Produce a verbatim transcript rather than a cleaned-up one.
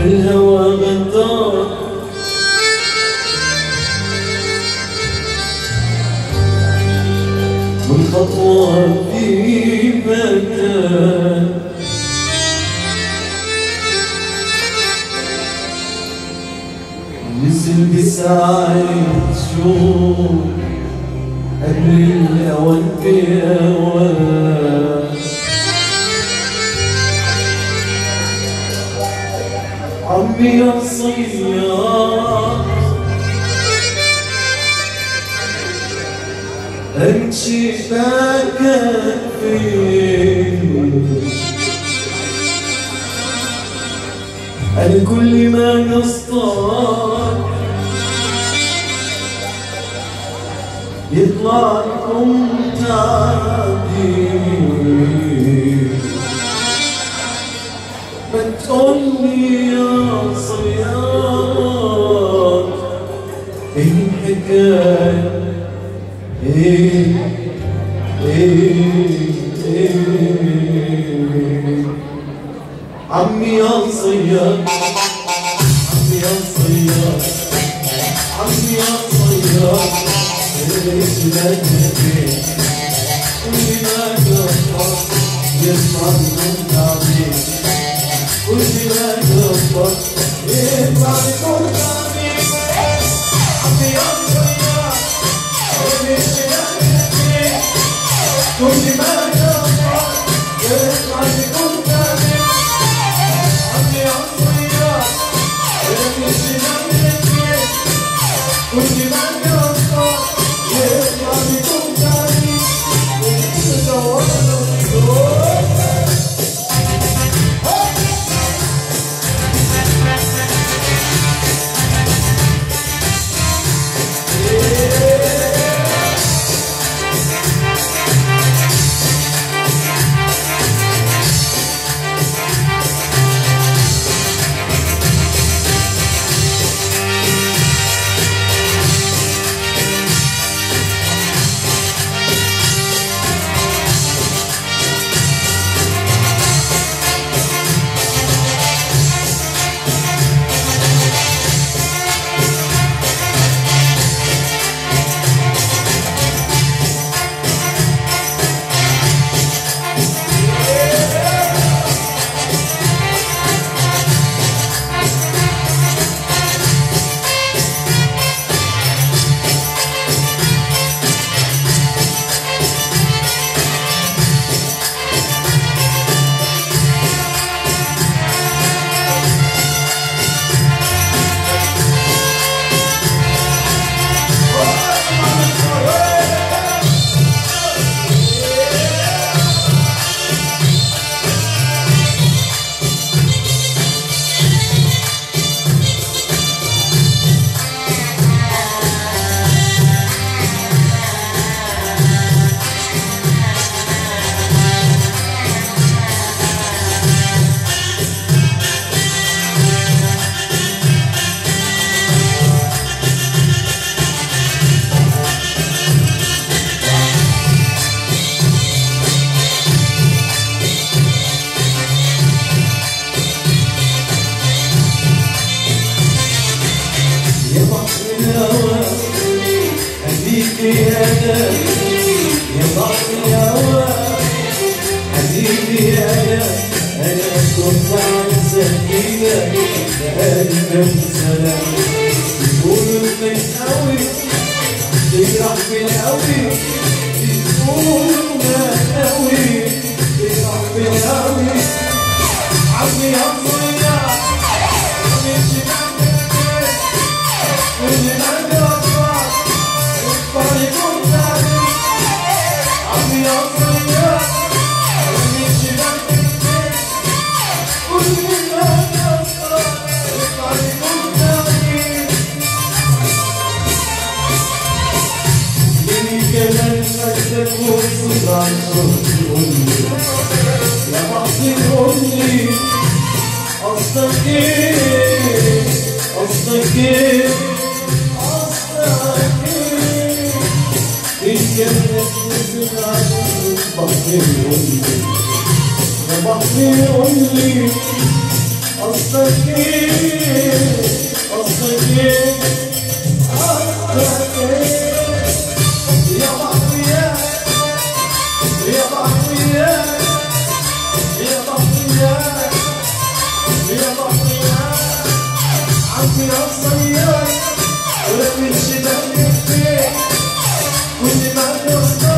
الهوى غدار والخطوة في مكان نزل بساعة شوق قبل الأوان بأوان عمي يا صياد امشي فاكر فين انا كل ما نصطاد يطلع لكم تعديل بتقولي يا صياد ايه الحكاية ايه ايه ايه عمي يا صياد عمي يا صياد عمي يا صياد ايش لك كل ما كفر يسمع من تعبير كل ما كفر يسمع من تعبير عمي يا صياد ايش لك كل ما كفر يسمع من تعبير عمي يا صياد ايش لك كل ما كفر يسمع من تعبير يا بحر الهوى حبيبي انا انا كنت عن سكينة بقالي كام سنة بيقولوا المنقاوي تجرح في القوي بيقولوا المنقاوي تجرح في القوي عمي يا صياد عمي شمال كل ما جرى طريقهم تاني عمي يا صياد عمي شمال كل ما جرى طريقهم تاني من كلام مجدك وصل عن صوت أمي يا بعضي أمي قصدك ايه قصدك ايه قصدك ايه الجنة نزل عليك بحري قولي يا بحري قولي قصدك ايه قصدك ايه قصدك ايه يا بحريات يا بحريات يا بحريات يا بحريات عمي يا الصياد ورمي الشباب فين كل ما توصل